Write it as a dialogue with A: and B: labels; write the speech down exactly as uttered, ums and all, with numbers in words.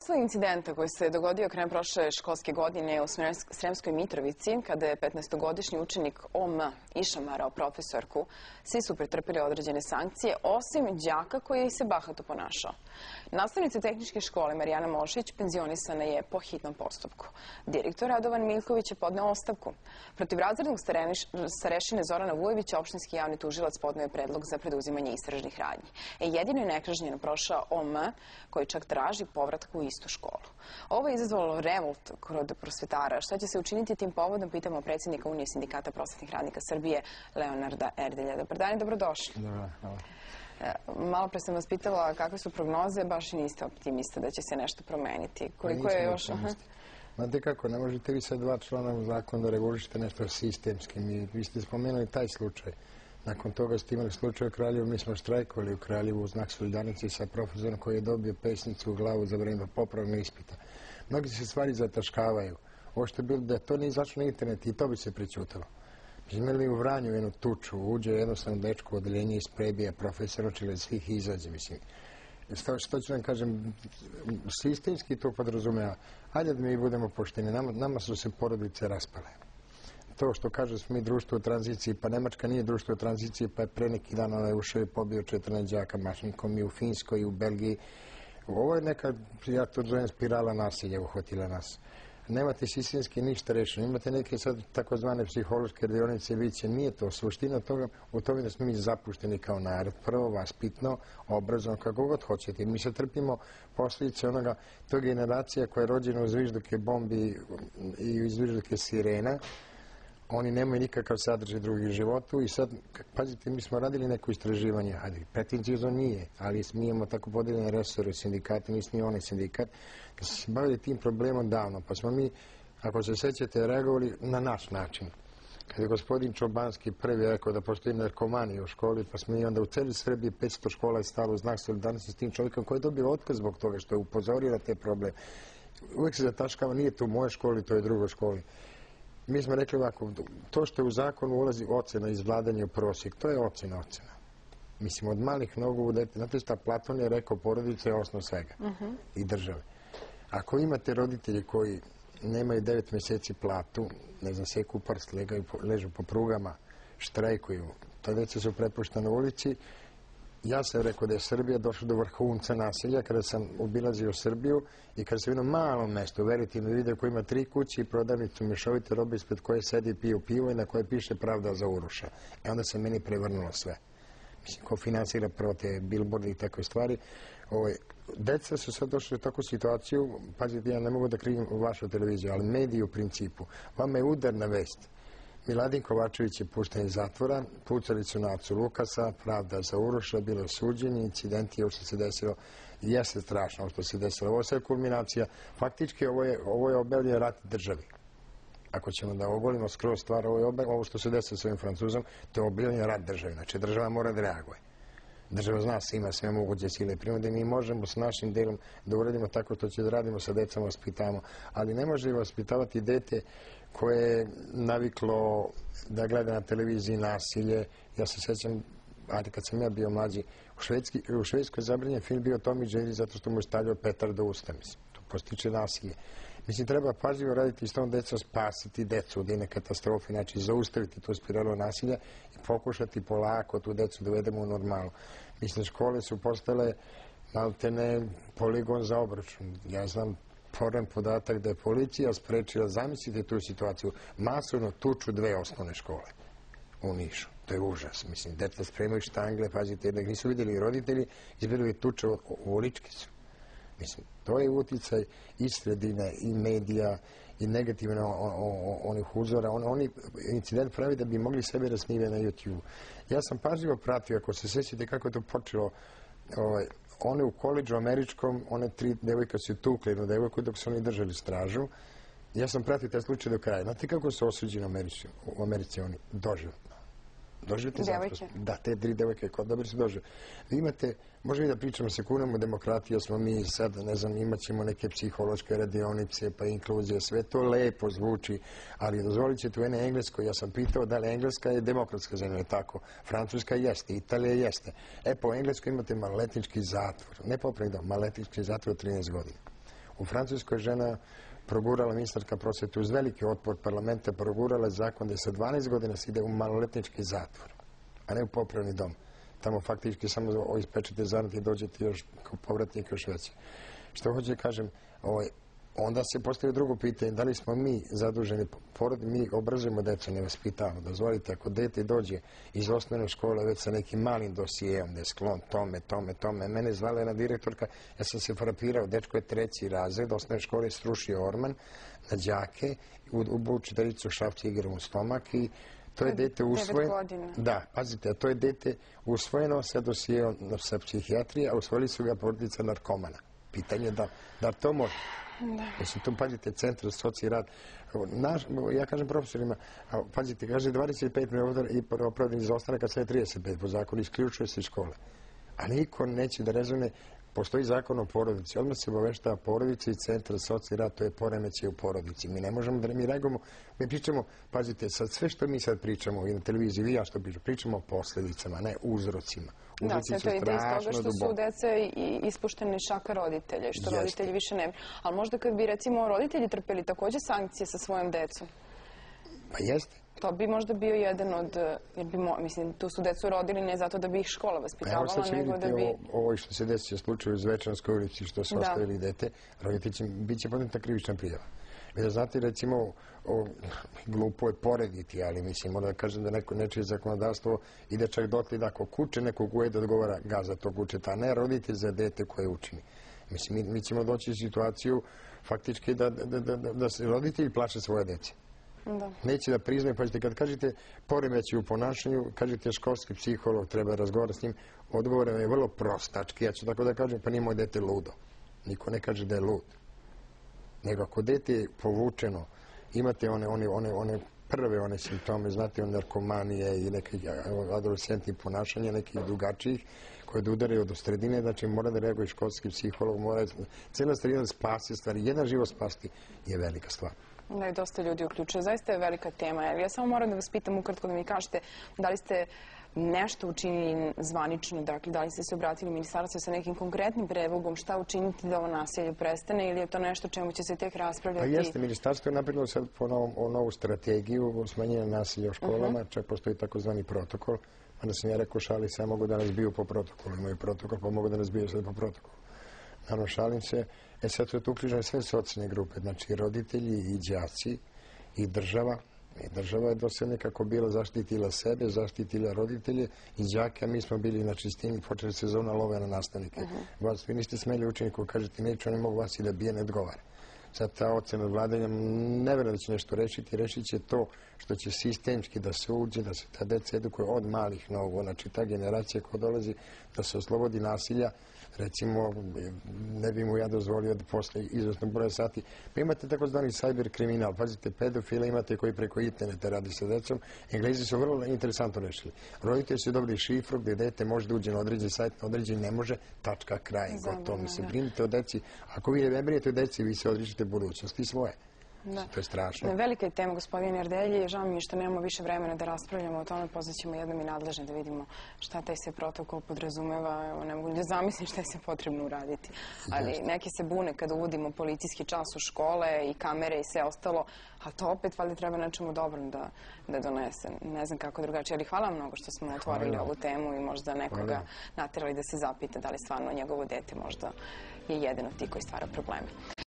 A: Posle incidenta koji se dogodio krajem prošle školske godine u Sremskoj Mitrovici, kada je petnaestogodišnji učenik O M išamarao profesorku, svi su pretrpeli određene sankcije, osim đaka koji se bahato ponašao. Nastavnica tehničke škole Marijana Mošić penzionisana je po hitnom postupku. Direktor Radovan Miljković je podneo ostavku. Protiv razrednog starešine Zorana Vujovića opštinski javni tužilac podneo je predlog za preduzimanje istražnih radnji. Jedino je nekažnjeno prošao O M, koji čak traži povratak u istu školu. Ovo je izazvalo revolt kod prosvetara. Šta će se učiniti tim povodom, pitamo predsjednika Unije sindikata prosvetnih radnika Srbije, Leonarda Erdelja. Dobar dan i dobrodošli.
B: Dobar, hvala.
A: Malo pre sam vas pitala kakve su prognoze, baš i niste optimista da će se nešto promeniti. Koliko je još...
B: Znate kako, ne možete vi sad dva člana u zakonu da regulišete nešto sistemski. Vi ste spomenuli taj slučaj. Nakon toga ste imali slučaj u Kraljevu, mi smo štrajkovali u Kraljevu u znak solidarnosti sa profesorom koji je dobio pesnicu u glavu za vreme popravnog ispita. Mnogi se stvari zataškavaju. Ovo što je bilo da to nije izašlo na internet i to bi se prećutalo. Mi smo imali u Vranju jednu tuču, uđe jednostavno dečko u odeljenje iz prebija, profesor očile svih izađe, mislim. Što ću vam kažem, sistemski to podrazumeva. Hajde da mi budemo pošteni, nama su se porodice raspale. To što kaže smo mi društvo u tranziciji, pa Nemačka nije društvo u tranziciji, pa je pre neki dan onaj ušao i pobio četrnaest đaka mašnikom i u Finskoj i u Belgiji. Ovo je neka, ja to zovem, spirala nasilja uhvatila nas. Nemate sistemski ništa rešeno. Imate neke sad takozvane psihološke radionice, viće. Nije to. Suština toga u tome da smo mi zapušteni kao narod. Prvo, vaspitno, obrazovno, kako god hoćete. Mi se trpimo posljedice onoga, to generacija koja je rođena u zvižduke bombi i u zvižduke sirena. Oni nemaju nikakav sadržaj drugih životu i sad, pazite, mi smo radili neko istraživanje, hajde, pretencijozno nije, ali mi imamo tako podeljene resore sindikata, nismo ni onaj sindikat, da smo se bavili tim problemom davno, pa smo mi, ako se sećate, reagovali na naš način. Kada je gospodin Čobanski prvi rekao da postoji narkomanija u školi, pa smo i onda u celi Srbiji petsto škola je stalo u znak solidarnosti s tim čovjekom koji je dobio otkaz zbog toga što je upozorio na te probleme. Uvijek se zataškava, nije to u moje školi, to je u drugoj školi. Mi smo rekli ovako, to što u zakonu ulazi ocena iz vladanja u prosjek, to je ocena ocena. Mislim, od malih nogu u dete, znate šta, Platon je rekao, porodica je osnov svega i države. Ako imate roditelji koji nemaju devet mjeseci platu, ne znam, seku prst, ležu po prugama, štrajkuju, ta deca su prepuštena u ulici. Ja sam rekao da je Srbija došla do vrhunca nasilja kada sam obilazio Srbiju i kada sam vidio malo mesto, verite mi, video koji ima tri kuće i prodavnicu mješovite robe ispred koje sedi i piju pivo i na koje piše Pravda za Uroša. E onda se meni prevrnulo sve. Mislim, ko finansira prvo te billboarde i takve stvari. Deca su sad došli u takvu situaciju, pazite, ja ne mogu da krivim vašu televiziju, ali mediji u principu. Vama je udarna vest. Miladin Kovačević je pušten iz zatvora, pucali su na Acu Lukasa, Pravda za Uroša, bilo je suđenje, incidenti, ovo što se desilo, jeste strašno ovo što se desilo. Ovo je sve kulminacija. Faktički ovo je objavljen rat državi. Ako ćemo da ogolimo skroz stvar, ovo što se desilo s ovim Francuzom, to je objavljen rat državi. Znači, država mora da reaguje. Država zna se ima sve moguće sile i primode. Mi možemo s našim delom da uradimo tako što će da radimo sa decama, vaspitamo. Ali ne može vaspitavati dete koje je naviklo da gleda na televiziji nasilje. Ja se sjećam, ajde, kad sam ja bio mlađi, u Švedskoj zabranjen film bio Tom i Jerry zato što mu je stavljao petar do usta. Mislim, to postiče nasilje. Mislim, treba pažljivo raditi s tom decom, spasiti decu od jedne katastrofe, znači zaustaviti tu spiralu nasilja i pokušati polako tu decu da uvedemo u normalu. Mislim, škole su postale maltene poligon za obračun. Ja znam poran podatak da je policija sprečila, zamislite tu situaciju, masovno tuču dve osnovne škole u Nišu. To je užas. Mislim, deca spremaju štangle, pazite, jer nisu vidjeli roditelji, izbili tuče u ulički su. Mislim, to je uticaj i sredine, i medija, i negativno onih uzora. Oni incident pravi da bi mogli sebe rasnive na YouTube. Ja sam pažljivo pratio, ako se sjećate kako je to počelo, one u koledžu američkom, one tri devojka su tukle jednu devojku dok su oni držali stražu. Ja sam pratio taj slučaj do kraja. Znate kako su osuđeni u Americi oni? Doživotno. Doživotni zatvor. Da, te tri devojke, dobri su doživotni. Vi imate, možemo i da pričamo sekundom o demokratiji, smo mi sad, ne znam, imat ćemo neke psihološke radionice, pa inkluzije, sve to lepo zvuči, ali dozvolit ćete u ene Engleskoj, ja sam pitao da li Engleska je demokratska zemlja, tako, Francuska jeste, Italija jeste. E, po Engleskoj imate maloletnički zatvor, ne popravljeno, maloletnički zatvor od trinaest godina. U Francuskoj žena progurala, ministarka prosvete, uz veliki otpor parlamenta, progurala zakon da sa dvanaest godina se ide u maloletnički zatvor, a ne u popravni dom. Tamo faktički samo ispečete zanat i dođete još kao povratnik još veće. Što hoću da kažem, onda se postavlja drugo pitanje, da li smo mi zaduženi porod, mi obrazujemo decu, ne vaspitavamo. Dozvolite, ako dete dođe iz osnovne škole već sa nekim malim dosijeom, da je sklon tome, tome, tome. Mene zvala jedna direktorka, ja sam se frapirao, dečko je treći razred, osnovne škole srušio orman na đake, ubuo četiricu šrafci igrom u stomak i to je dete usvojeno. Da, pazite, a to je dete usvojeno sa dosijeom sa psihijatrije, a usvojili su ga porodica narkomana. Pitanje da, da to može. Mislim, tu pazite, centar za socijalni rad. Ja kažem profesorima, pazite, kaže dvadeset pet minuta i opravdani izostanak, a sve je trideset pet po zakonu, isključuje se iz škole. A niko neće da rezone, postoji zakon o porodici, odmah se obaveštava porodica i centar za socijalni rad, to je poremećaj u porodici. Mi ne možemo da mi reagujemo, mi pričamo, pazite, sad sve što mi sad pričamo i na televiziji, vi ja što pričamo, pričamo o posledicama, ne uzrocima.
A: Da, sve to ide iz toga što su dece ispuštene iz šaka roditelja i što roditelji više ne bi. Ali možda kad bi, recimo, roditelji trpeli također sankcije sa svojom decom?
B: Pa jeste.
A: To bi možda bio jedan od, jer bi, mislim, tu su decu rodili ne zato da bi ih škola vaspitavala, nego da bi...
B: Ovo što se desi u slučaju u Zvečanskoj ulici, što su ostavili dete, roditelji će, bit će podneta krivična prijava. Vi da znate, recimo, glupo je porediti, ali mislim, moram da kažem da neko nečije zakonodavstvo ide čak dotle da ako kuće nekog uje da odgovara gazda tog kućeta, a ne roditelj za dete koje učini. Mislim, mi ćemo doći u situaciju faktički da se roditelji plaše svoje dece. Neće da priznaju, pazite, kad kažete poremeći u ponašanju, kažete školski psiholog, treba razgovarati s njim, odgovor je vrlo prostački, ja ću tako da kažem, pa nije moje dete ludo. Niko ne kaže da je lud. Nego ako dete je povučeno, imate one prve one simptome, znate, narkomanije i nekih adolescentnih ponašanja, nekih drugačijih, koje da udaraju do sredine, znači mora da reaguje školski psiholog, mora cijela sredina da spasi stvari. Jedan život spasti je velika stvar.
A: Da, i dosta ljudi uključuje. Zaista je velika tema. Ja samo moram da vas pitam ukratko da mi kažete da li ste nešto učinili zvanično, dakle, da li ste se obratili ministarstvu sa nekim konkretnim predlogom, šta učiniti da ovo nasilje prestane ili je to nešto čemu će se tek raspravljati?
B: Pa jeste, ministarstvo je napravilo sad po novu strategiju smanjenja nasilja u školama, čak postoji takozvani protokol, onda sam ja rekao šali se, ja mogu da nas biju po protokolu, imaju protokol, pa mogu da nas biju sad po protokolu. Naravno, šalim se, e sad su tu uključene sve socijalne grupe, znači roditelji i đaci i država. I država je do sad nekako bila zaštitila sebe, zaštitila roditelje i đake, a mi smo bili na čistini, počeli sezona love na nastavnike. Vas, vi niste smeli učeniku, kažete, neću, ne mogu vas i da bije, ne odgovara. Sad ta ocena vladanja ne vjerujem da će nešto rešiti, rešit će to što će sistemski da se uđe, da se ta deca edukuje od malih nogu, znači ta generacija koja dolazi da se oslobodi nasilja, recimo, ne bi mu ja dozvolio da posle izvesnog broja sati. Pa imate takozvani cyber kriminal, pazite, pedofile imate koji preko interneta radi sa decom. Englezi su vrlo interesantno rešili. Roditelji su dobili šifru gdje dete može da uđe na određen sajt, na određen ne može, tačka, kraj, gotovo. Mi se brinite o deci. Ako vi ne brinete o deci, vi se odričite budućnosti svoje. To je strašno.
A: Velika je tema, gospodin Erdelji. Žao mi je što nemamo više vremena da raspravljamo o tome. Pozvaćemo jednom i nadležne da vidimo šta taj se protokol podrazumeva. Ne mogu da zamislim šta je se potrebno uraditi. Ali neki se bune kada uvodimo policijski čas u škole i kamere i sve ostalo. A to opet valjda treba nečemu dobrom da donese. Ne znam kako drugačije. Ali hvala mnogo što smo otvorili ovu temu i možda nekoga naterali da se zapita da li stvarno njegovo dete možda je jedan od tih koji stvara probleme.